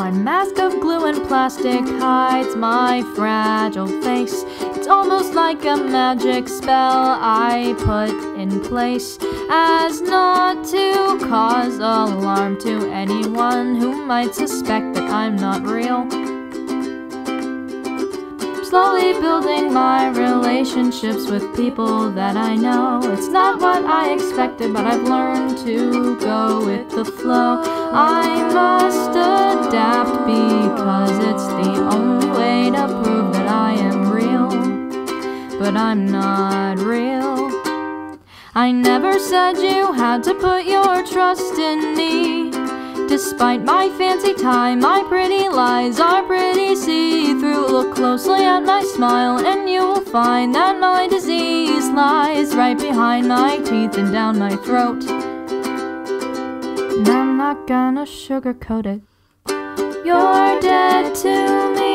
My mask of glue and plastic hides my fragile face. It's almost like a magic spell I put in place, as not to cause alarm to anyone who might suspect that I'm not real. Slowly building my relationships with people that I know. It's not what I expected, but I've learned to go with the flow. I must adapt because it's the only way to prove that I am real. But I'm not real. I never said you had to put your trust in me. Despite my fancy tie, my pretty lies are pretty see-through. Look closely at my smile and you will find that my disease lies right behind my teeth and down my throat. And I'm not gonna sugarcoat it. You're dead to me.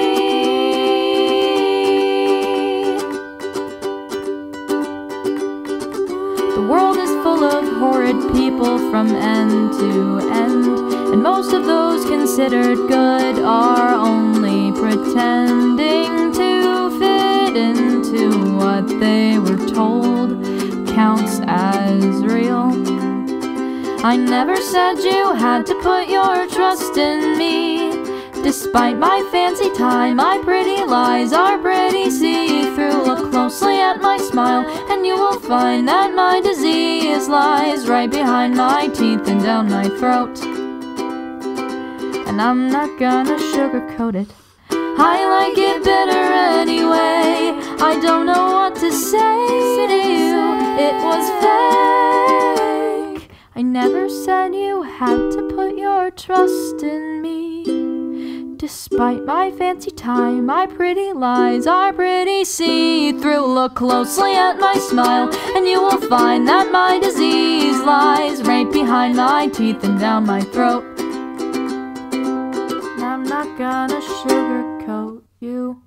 The world is full of horrid people from end to end, and most of those considered good are only pretending to fit into what they were told counts as real. I never said you had to put your trust in me. Despite my fancy tie, my pretty lies are pretty see-through. Look closely at my smile and you will find that my disease lies right behind my teeth and down my throat. And I'm not gonna sugarcoat it. I like it bitter anyway. I don't know what to say to you. It was fake. I never said you had to put your trust in me. Despite my fancy tie, my pretty lies are pretty see-through. Look closely at my smile and you will find that my disease lies right behind my teeth and down my throat. And I'm not gonna sugarcoat you.